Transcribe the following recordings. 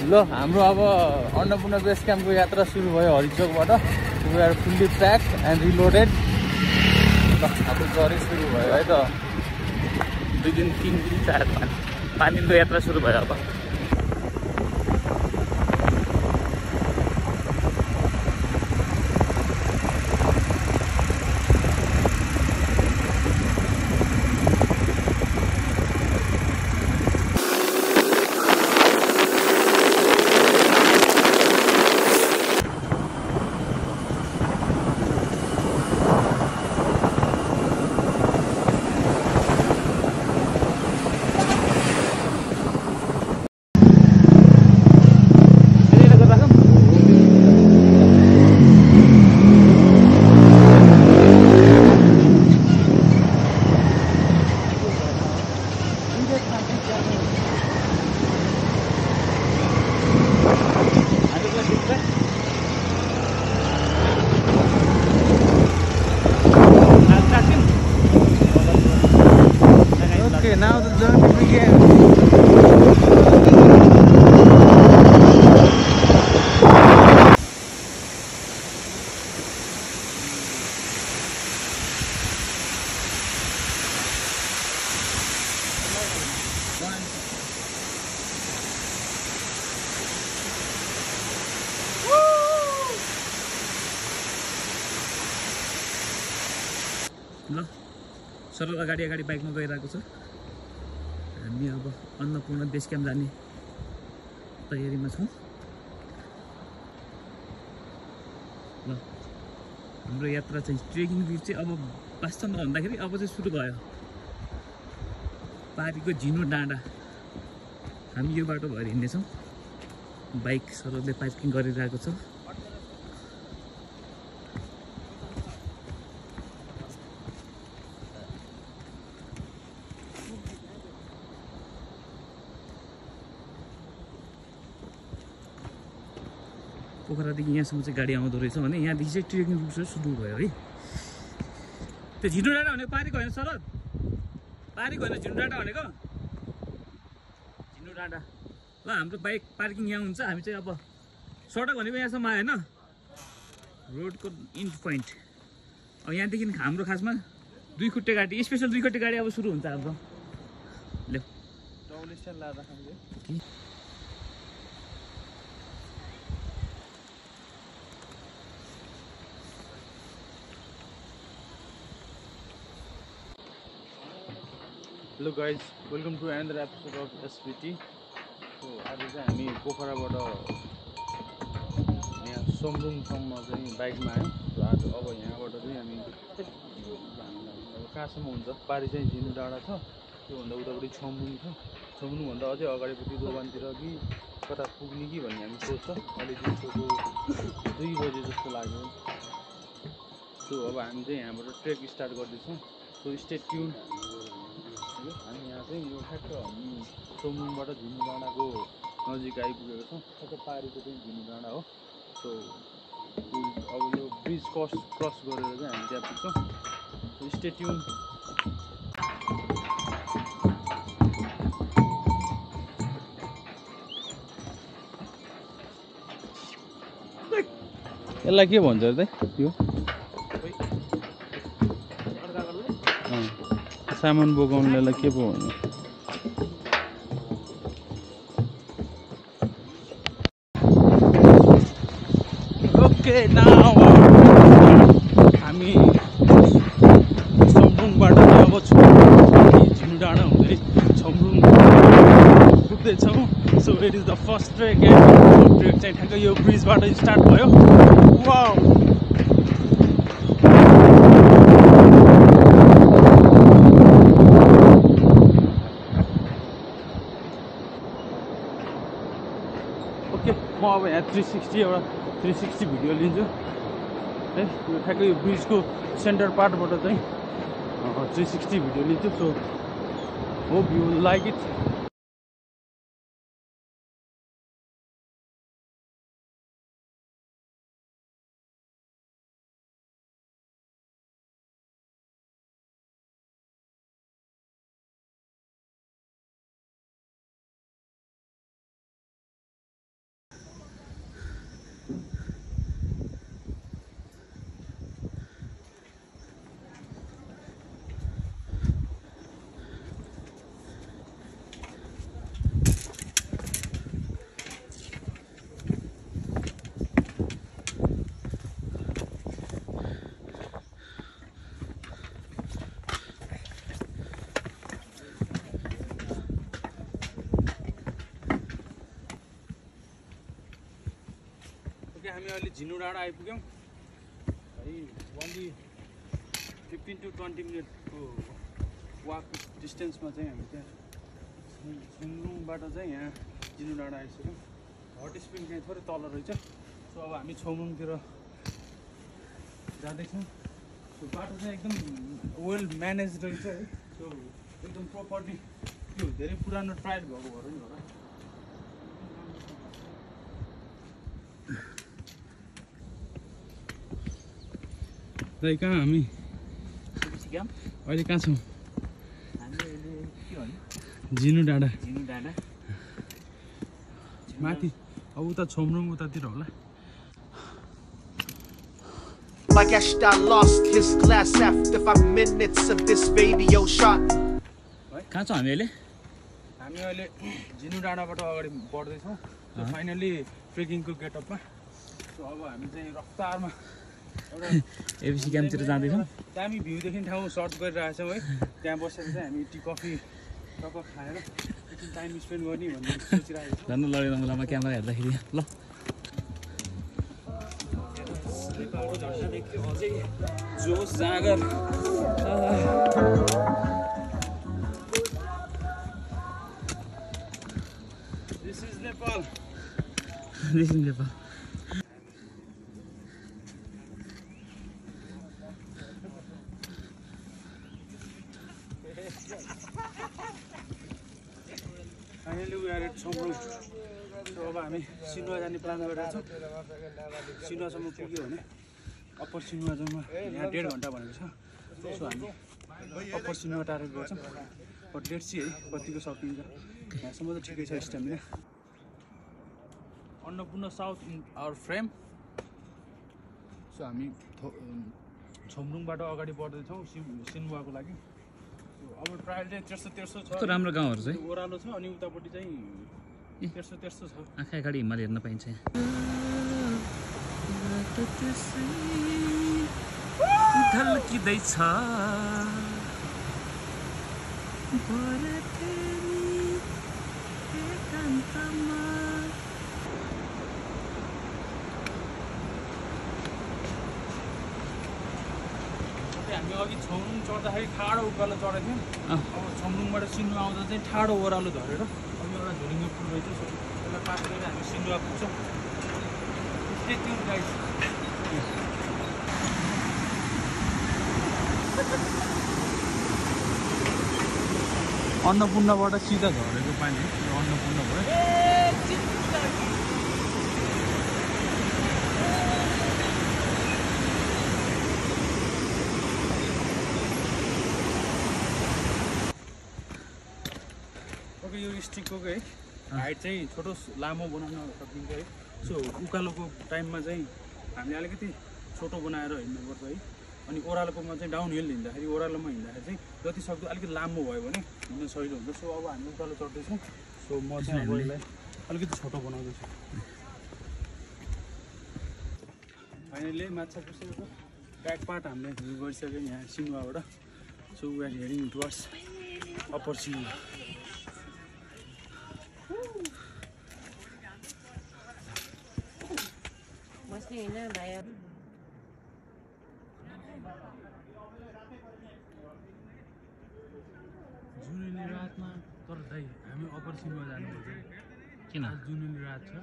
ल हाम्रो अब अन्नपूर्ण बेस क्याम्पको यात्रा सुरु भयो हरिचोकबाट we are fully packed and reloaded अब जर्नी सुरु भयो है त 2 दिन 3 दिन चार पानीको यात्रा सुरु भयो अब Now the journey begins. ल सरल अगाडि बाइकमा गइरहेको छ हामी अब अन्नपूर्ण बेस क्याम्प जाने तयारीमा छौँ ल हाम्रो यात्रा चाहिँ ट्रेकिङ रुट चाहिँ अब वास्तवमा भन्दाखेरि अब चाहिँ सुरु भयो पारीको झिनो डाँडा हामी यो बाटो भएर हिँड्नेछौँ बाइक सरलले पार्किङ गरिरहेको छ पोखरादेखि यहाँसम्म चाहिँ गाडी आउँदो रहेछ भने यहाँदेखि चाहिँ ट्रेकिङ रुट सुरु भयो है त्यो झिनो डाँडा भनेको पारीको होइन सरल पारीको होइन झिनो डाँडा भनेको झिनो डाँडा ल हाम्रो बाइक पार्किङ यहाँ हुन्छ हामी चाहिँ अब सडक भनेको यहाँसम्म आयो होइन रोडको इन्ड पोइन्ट अब यहाँदेखि हाम्रो खासमा 2 खुट्टे गाडी स्पेसल 2 खुट्टे गाडी अब सुरु हुन्छ हाम्रो ल Hello guys, welcome to another episode of SVT. So आज चाहिँ हामी पोखराबाट यहाँ सोमरुङसम्म चाहिँ बाइकमा आयौँ र आज अब यहाँबाट चाहिँ हामी कहाँसम्म हुन्छ पारी चाहिँ झिनो डाँडा छ त्योभन्दा उतापट्टि छमरुङ छ छमरुङभन्दा अझै अगाडिपट्टि दोभानतिर कि कता पुग्ने कि भन्ने हामी सोच्छ अहिले दिउँसोको 2 बजे जस्तो लाग्यो सो अब हामी चाहिँ यहाँबाट ट्रेक स्टार्ट गर्दैछौँ सो स्टे ट्युन हामी यहाँ चाहिँ यो ठ्याक्क हामी सोमरुङबाट झिनो डाँडाको नजिक आइपुगेको छौँ ठ्याक्क पारीको चाहिँ झिनो डाँडा हो सो अब यो ब्रिज क्रस गरेर चाहिँ हामी त्यहाँ पुग्छौँ सो स्टे ट्युन यसलाई के भन्छ त यो सामान बोकाउनेलाई के पो भन्नु ओके नाउ हामी छमरुङबाट अब झिनो डाँडा हुँदै छमरुङ पुग्दैछौँ so it is the first trek and trek चाहिँ ठ्याक्कै यो ब्रिजबाट स्टार्ट भयो वाउ म अब यहाँ 360 भिडियो लिन्छु है यो ठ्याक्कै यो ब्रिजको सेन्टर पार्टबाट चाहिँ 360 भिडियो लिन्छु so hope you like it हामी अहिले झिनु डाँडा आइपुग्यौँ है। ओन्ली 15 to 20 मिनटको वाक डिस्टेन्समा चाहिँ हामी त्यहाँ छुङरुङबाट चाहिँ यहाँ झिनु डाँडा आइसक्यौँ। हट स्प्रिङ चाहिँ थोरै तल रहेछ। सो अब हामी छुङरुङतिर जाँदैछौँ। सो बाटो चाहिँ एकदम वेल म्यानेज रहेछ है। सो एकदम प्रोपरली त्यो धेरै पुरानो ट्रायल भएको भएर नि होला। दाइ कहाँ हामी अहिले कहाँ छौँ? झिनु डाँडा माथि अब उता छुङरुङ उतातिर होला। I guess I lost his glass after 5 minutes of this radio shot. कहाँ छौँ हामी अहिले? हामी अहिले झिनु डाँडाबाट अगाडि बढ्दैछौँ। सो फाइनली ट्रेकिङको गेटअपमा। सो अब हामी चाहिँ रफ्तारमा एउटा एबिसी क्याम्पतिर जाँदैछौँ। दामी भ्यू देख्ने ठाउँ सर्च गरिरहेछौँ है। त्यहाँ बसेर चाहिँ हामी टी कफी टक्क खाएर एकछिन टाइम स्पेन्ड गर्ने भन्ने सोचिरहेको छौँ। झन् लगेर मलाई म क्यामेरा हेर्दाखेरि ल जोस जागर this is Nepal. Finally we are at Chhomrong. So अब हामी सिनुवा जाने प्लान गरिरहेको छौँ। सिनुवासम्म पुग्यो भने अप्पर सिनुवा जाउँ। यहाँ 1.5 घन्टा भनेको छ। सो हामी अप्पर सिनुवा टार्गेट गर्छौँ। बट लेट्स सी है कतिको सकिन्छ। यहाँसम्म त ठिकै छ stamina. Annapurna south in our frame. So हामी छुङरुङबाट अगाडि बढ्दैछौँ सिनुवाको लागि। अब ट्रायल चाहिँ तेर्सो छ। कस्तो राम्रो गाउँहरू चाहिँ ओह्रालो छ अनि उतापट्टि चाहिँ तेर्सो छ। आँखा अगाडि हिमाल हेर्न पाइन्छ। ढल्किँदैछ हामी अघि छुङरुङ चढ्दाखेरि ठाडो उकालो चढेको थियौँ। अब छुङरुङबाट सिनुवा आउँदा चाहिँ ठाडो ओह्रालो झरेर अनि एउटा झुलिङ्गे पुल रहेछ। त्यसलाई पास गरेर हामी सिनुवा पुग्छौँ। Stay tune guys. अन्नपूर्णबाट सिधा झरेको पानी यो अन्नपूर्ण भयो। यो स्टिकको है हाइट चाहिँ छोटो लामो बनाउन सकिन्छ है। सो उकालोको टाइममा चाहिँ हामीले अलिकति छोटो बनाएर हिँड्नुपर्छ है। अनि ओह्रालोकोमा चाहिँ डाउन हिल हिँड्दाखेरि ओह्रालोमा हिँड्दाखेरि चाहिँ जति सक्दो अलिकति लामो भयो भने हिँड्न सजिलो हुन्छ। सो अब हामी उकालो चढ्दैछौँ। सो म चाहिँ अब यसलाई अलिकति छोटो बनाउँदैछु। फाइनली माछा पुसेको ब्याक पार्ट हामीले भ्यू गरिसक्यौँ यहाँ सिनुवाबाट। So we are heading towards upper Sinuwa. जुनेली रातमा तर दाइ हामी अप्पर सिनुवा जानुपर्छ। किन? जुनेली रात छ।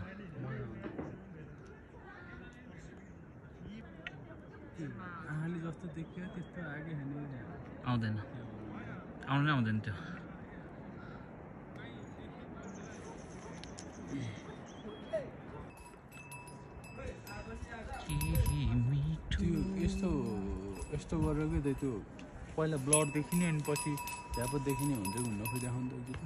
आँखाले जस्तो देखियो त्यस्तो आगे आउँदैन आउँदैन त्यो। यस्तो गरेर के त्यो पहिला ब्लड देखिने अनि पछि झ्यापत देखिने हुन्छ घुम्न खोजिराख्नु त कि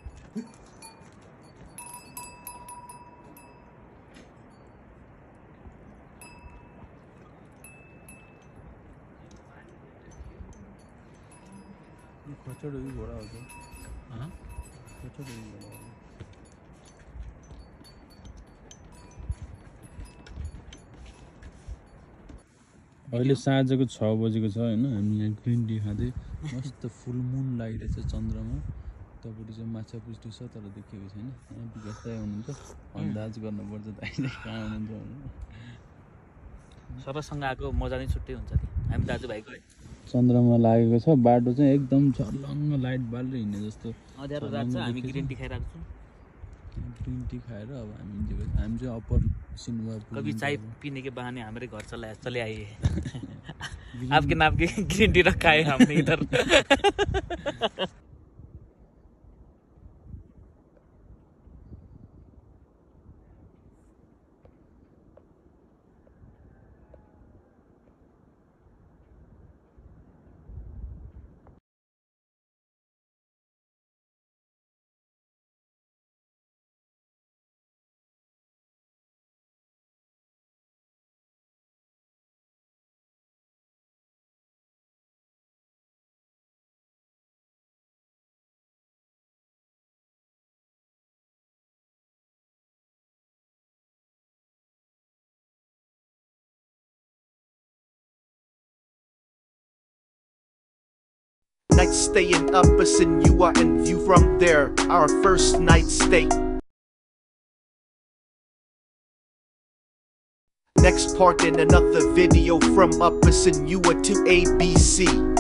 खचड हो कि घोडा हो त? खचड हो कि घोडा हो? अहिले साँझको 6 बजेको छ होइन। हामी यहाँ ग्रिन टी खाँदै मस्त फुल मुन लागिरहेछ चन्द्रमा। उतापट्टि चाहिँ माछा पुष्टि छ तर देखेको छैन यहाँ विकास दाइ हुनुहुन्छ अन्दाज गर्नुपर्छ दाइ चाहिँ कहाँ हुनुहुन्छ भनेर सबैसँग आएको मजा नै छुट्टै हुन्छ नि हामी दाजुभाइको है चन्द्रमा लागेको छ बाटो चाहिँ एकदम छर्लङ्ग लाइट बालेर हिँड्ने जस्तो अँध्यारो रात छ हामी ग्रिन टी खाइरहेको छौँ ग्रिन टी खाएर अब हामी चाहिँ अप्पर सिनुवा कभी चाय पीने के बहाने हमारे घर चले आइए आपके नाम की ग्रीन टी रखा है हमने इधर Night stay in Upper Sinuwa and view from there our first night stay. Next part in another video from Upper Sinuwa to ABC.